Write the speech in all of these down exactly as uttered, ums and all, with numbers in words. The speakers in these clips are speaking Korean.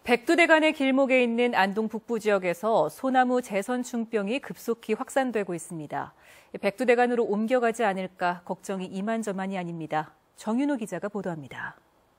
백두대간의 길목에 있는 안동 북부 지역에서 소나무 재선충병이 급속히 확산되고 있습니다. 백두대간으로 옮겨가지 않을까 걱정이 이만저만이 아닙니다. 정윤호 기자가 보도합니다.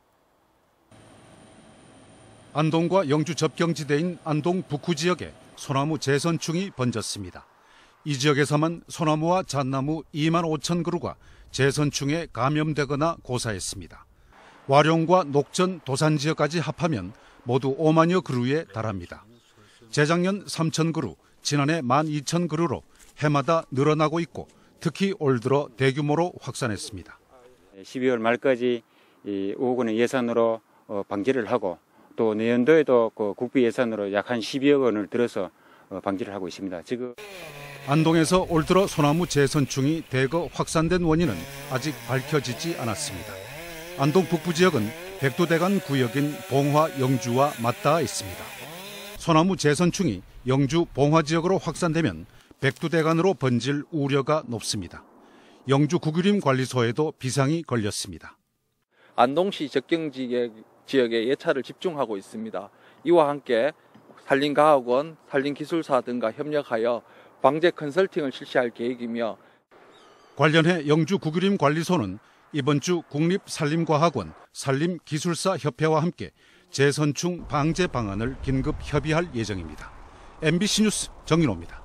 안동과 영주 접경지대인 안동 북구 지역에 소나무 재선충이 번졌습니다. 이 지역에서만 소나무와 잣나무 이만 오천 그루가 재선충에 감염되거나 고사했습니다. 와룡과 녹전, 도산 지역까지 합하면 모두 오만여 그루에 달합니다. 재작년 삼천 그루, 지난해 만 이천 그루로 해마다 늘어나고 있고 특히 올 들어 대규모로 확산했습니다. 십이월 말까지 오억 원의 예산으로 방지를 하고 또 내년도에도 그 국비 예산으로 약 한 십이억 원을 들어서 방지를 하고 있습니다. 지금 안동에서 올 들어 소나무 재선충이 대거 확산된 원인은 아직 밝혀지지 않았습니다. 안동 북부 지역은 백두대간 구역인 봉화, 영주와 맞닿아 있습니다. 소나무 재선충이 영주, 봉화 지역으로 확산되면 백두대간으로 번질 우려가 높습니다. 영주 구규림 관리소에도 비상이 걸렸습니다. 안동시 접경 지역에 예찰을 집중하고 있습니다. 이와 함께 산림과학원, 산림기술사 등과 협력하여 방제 컨설팅을 실시할 계획이며 관련해 영주 구규림 관리소는 이번 주 국립산림과학원, 산림기술사협회와 함께 재선충 방제 방안을 긴급 협의할 예정입니다. 엠비씨 뉴스 정윤호입니다.